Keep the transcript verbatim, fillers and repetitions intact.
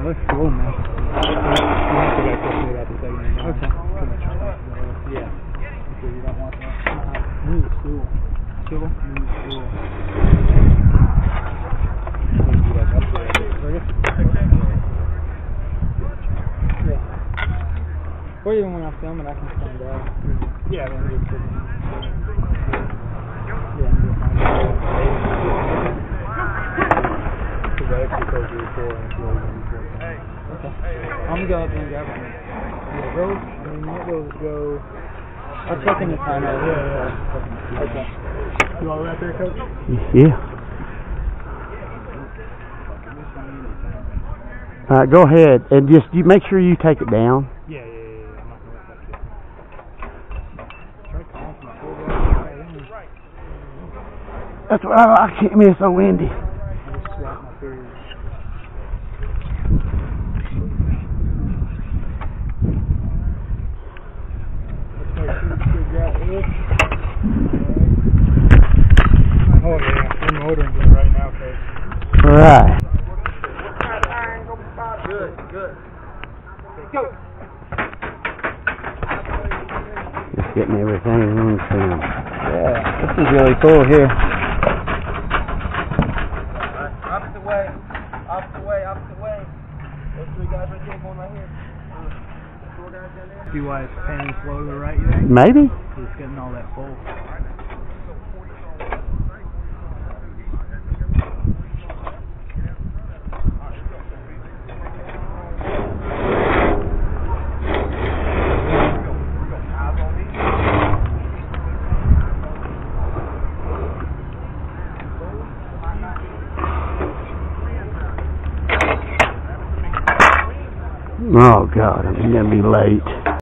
looks cool, man. Okay. Yeah. So you don't want that? Uh, new school. Cool. New school. Yeah. Or even when I'm filming, I can stand up. Yeah, I mean, it's Yeah, I'm just fine. because I actually told you before and it's really important. Okay. I'm gonna go up and grab one. Yeah, go. I mean, you might be able to go. I'll check in the time out. Yeah, yeah. Okay. You all right there, Coach? Yeah. All right, go ahead and just you make sure you take it down. Yeah, yeah, yeah. yeah. I'm not gonna let that get. Try calling from the full right. That's what I like. I mean, it's so windy. I just swapped my fingers. Oh yeah, we're motoring just right now, Coach. All right. Good, good. Go. Just getting everything on film. Yeah, this is really cool here. Opposite way, opposite way, opposite way. Those three guys right there, going right here. Four guys down there. See why it's panning slow to the right, you think? Maybe. It's getting all that full. Oh God, I'm gonna be late.